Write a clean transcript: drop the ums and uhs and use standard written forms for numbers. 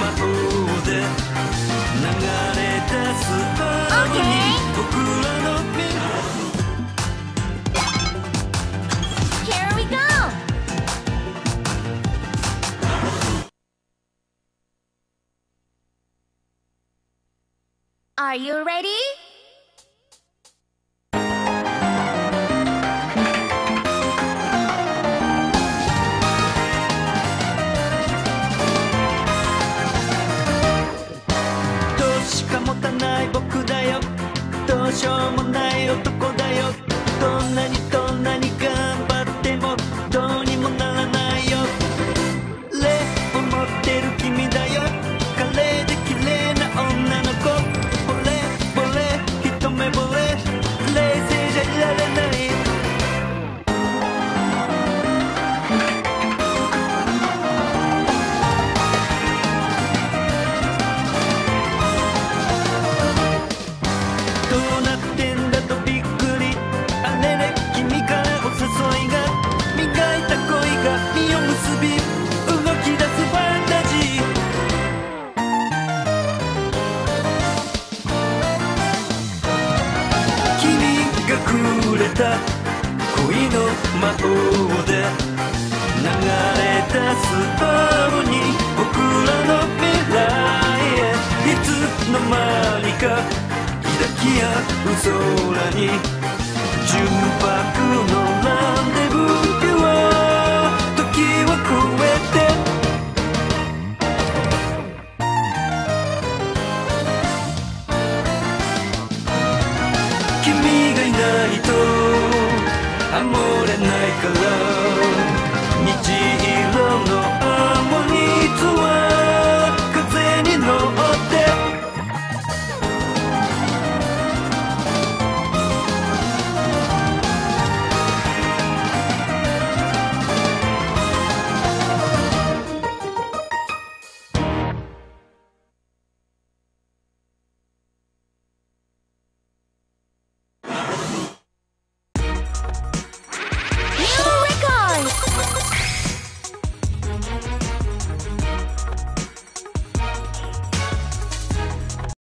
で流れ出すハーモニー、僕らの未来。 Here we go! Are you ready? しか持たない僕だよ、どうしようもない男だよ。どんなに頑張ってもどうにもならないよ。礼を持ってる君だよ、華麗で綺麗な女の子。惚れ惚れ一目惚れ、冷静じゃいられない。どうなってんだとびっくり、あれれ君からお誘いが、磨いた恋が実を結び動き出すファンタジー。君がくれた恋の魔法で流れ出すハーモニー、僕らの未来へいつの間にか抱き合う空に純白のランデブーは時を超えて。君がいないと守れないから